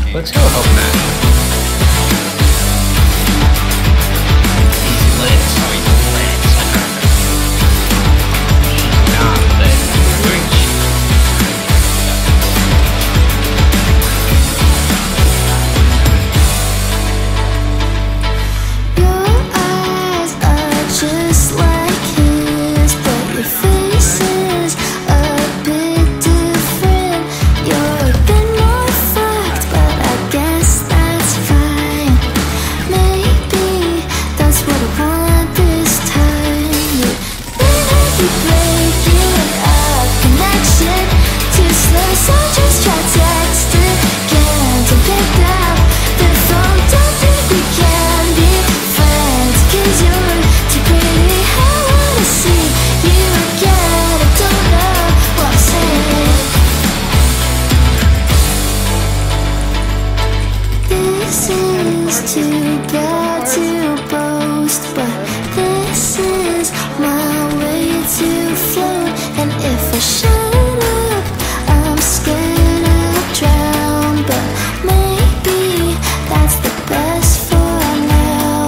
Let's go help Matt. Easy Lance. Oh, he's Lance. Nah, but Lynch. Your eyes are just like his, but your face is a bit different. You're a bit more fucked, but I guess that's fine. Maybe that's what I want this time. You maybe breaking a connection too slow, so just try text again. Don't pick up the phone, don't think we can be friends, 'cause you're too pretty. I wanna see you again. I don't know what I'm saying. This is too bad to boast, but this is my way to float. And if I shut up, I'm scared I'll drown. But maybe that's the best for now.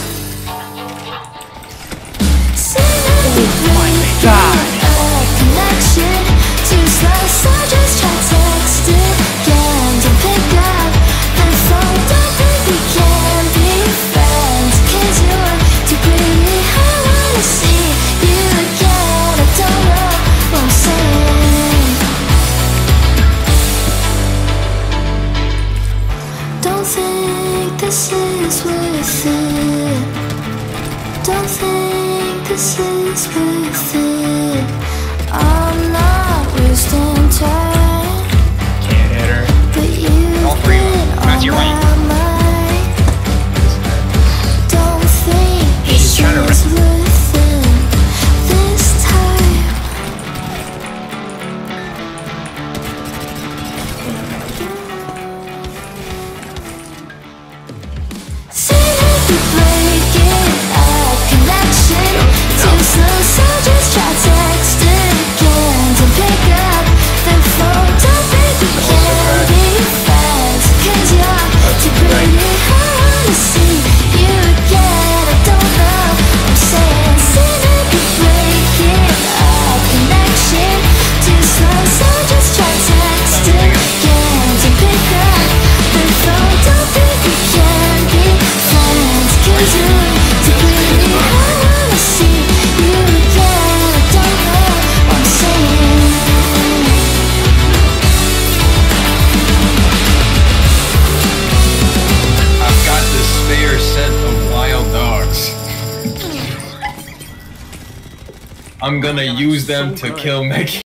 God. A connection too slow, so just try text again. Don't pick up the phone, don't think we can be friends, 'cause you're too pretty. I wanna see you again. I don't know what I'm saying. Don't think this is worth it. Don't think this is worth it. I'm not wasting time, Can't hit her. but you've All three of been them. That's on your range. my mind. Don't think She's this trying to is worth it this time. Say that we're breaking a connection too slow, so just try text again. Don't pick up the phone, don't think we can be friends, 'cause you're too pretty. I wanna see you again. I don't know what I'm saying. Say that we're breaking a connection too slow, so just try text again. Don't pick up the phone, don't think we can be friends, 'cause you're too pretty. I wanna see you again. I don't know what I'm saying. I've got this spare set of wild dogs. I'm gonna use them to kill Meggy.